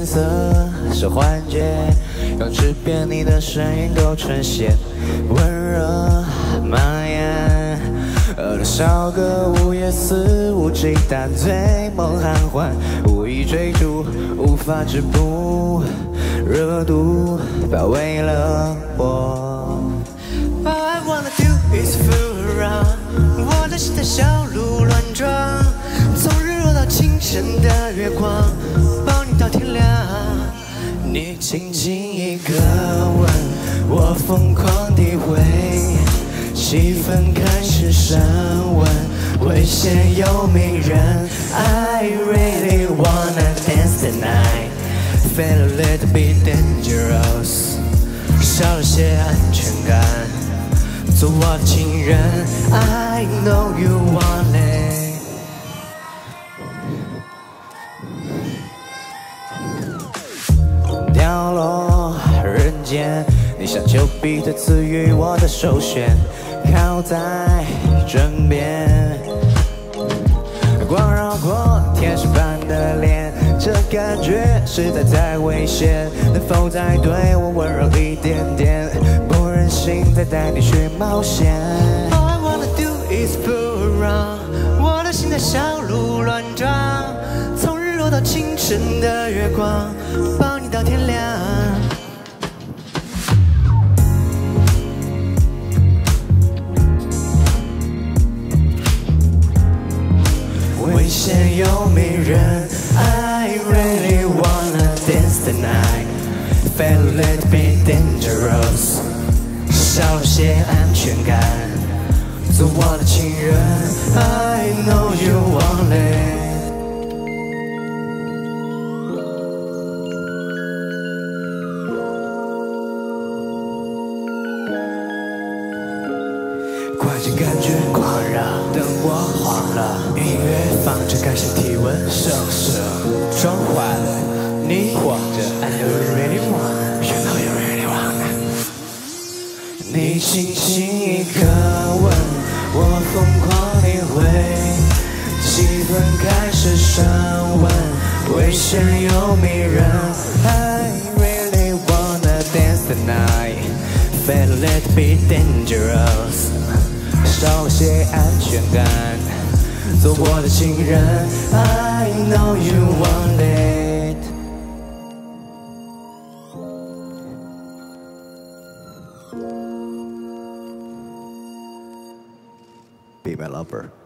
颜色是幻觉，用纸片你的声音都呈现温热蔓延。多少个午夜肆无忌惮，醉梦酣欢，无意追逐，无法止步，热度包围了我。All I wanna do is fool around， 我的心在小鹿乱撞，从日落到清晨的月光，抱你到天亮。你轻轻一个吻，我疯狂地回。气氛开始升温，危险又迷人。I really wanna dance tonight, feel a little bit dangerous， 少了些安全感，做我的情人。I know you want it。掉落人间，你像丘比特赐予我的首选。靠在枕边，光绕过天使般的脸，这感觉实在太危险。能否再对我温柔一点点？不忍心再带你去冒险。All I wanna do is fool around， 我的心在小鹿乱撞，从日落到清晨的月光，抱你到天亮。危险又迷人 ，I really wanna dance tonight, feel a little bit dangerous， 少了些安全感，做我的情人 ，I know you want it。快进感觉狂热，等我慌了，音乐放着感受体温，收拾装坏了，你活着 ，I know you really wanna， you know you really wanna。你轻轻一个吻，我疯狂地回，气氛开始升温，危险又迷人。I really wanna dance tonight, feel a little bit dangerous。少了些安全感，做我的情人 ，I know you want it。Be my lover。